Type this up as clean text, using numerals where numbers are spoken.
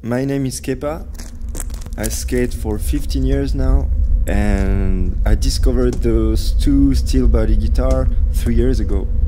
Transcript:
My name is Kepa. I skate for 15 years now, and I discovered those two steel body guitar 3 years ago.